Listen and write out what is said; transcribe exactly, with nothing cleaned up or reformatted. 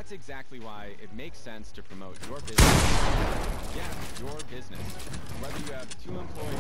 That's exactly why it makes sense to promote your business. Yeah, your business. Whether you have two employees